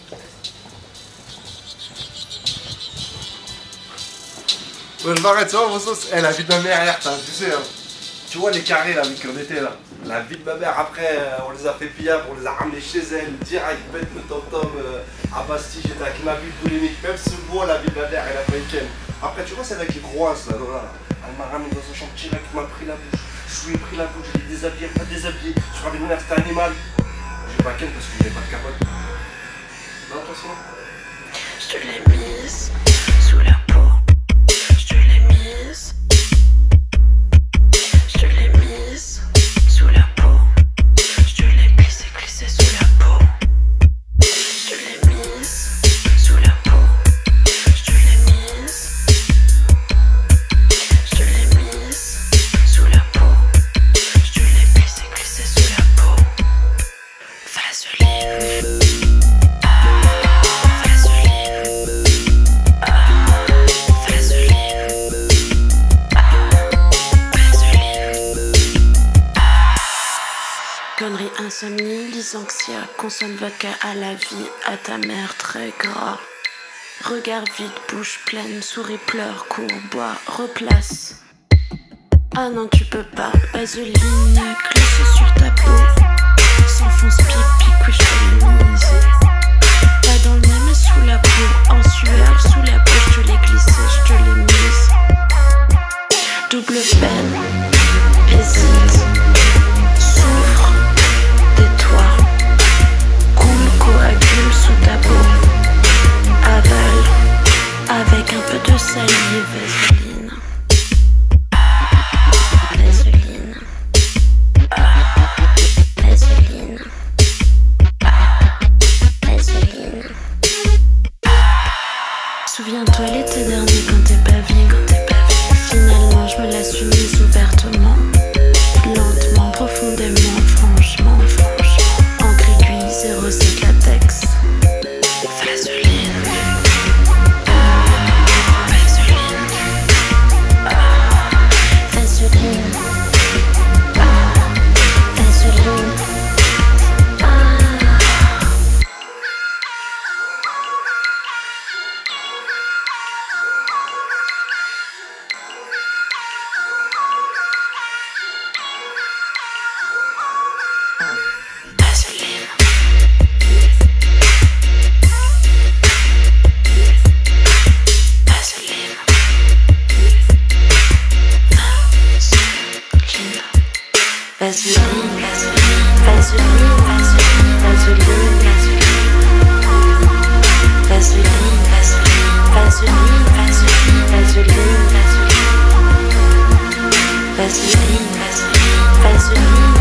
Ouais, je m'arrête, tu vois, mon sauce. Eh, la vie de ma mère, hier, tu sais, hein. Tu vois les carrés là, vu qu'on était là. La vie de ma mère, après, on les a fait pillable, on les a ramenés chez elle, direct, bête de tom-tom, à Bastille, j'étais avec la vie polémique. Même ce bois, la vie de ma mère, elle a fait ken. Après, tu vois, celle avec les groisses là, elle m'a ramené dans sa chambre direct, m'a pris la bouche. Je lui ai pris la bouche, je l'ai déshabillé, pas déshabillé. Je crois que mon mère, c'était animal. J'ai pas ken parce qu'il n'y avait pas de capote. Non, attention. Je te l'ai mise sous la peau. Je te l'ai mise. Je te l'ai mise sous la peau. Je te l'ai glissé sous la peau. Je te l'ai mise sous la peau. Je te l'ai mise. Je te l'ai mise sous la peau. Je te l'ai glissé sous la peau. Vaseline. Connerie, insomnie, lysanxia, consomme vodka à la vie, à ta mère très gras. Regard vide, bouche pleine, souris, pleure, cours, bois, replace. Ah non, tu peux pas, vaseline, glissée sur ta peau. S'enfonce pipi, couche de mise. Pas dans le nez, mais sous la peau, en sueur, sous la peau, je te l'ai glissé, je te l'ai mise. Double peine, hésite, souffre. Coagule sous ta peau, avale avec un peu de salive, vaseline. Vaseline. Vaseline. Vaseline. Souviens-toi l'été dernier quand t'es pas venu. Finalement je me la suis mise ouvertement, lentement, profondément, franchement. Zéro c'est latex. Vaseline. Vaseline. Vaseline. Vaseline. Vaseline, Vaseline, Vaseline, Vaseline, Vaseline, Vaseline, Vaseline, Vaseline, Vaseline, Vaseline, Vaseline.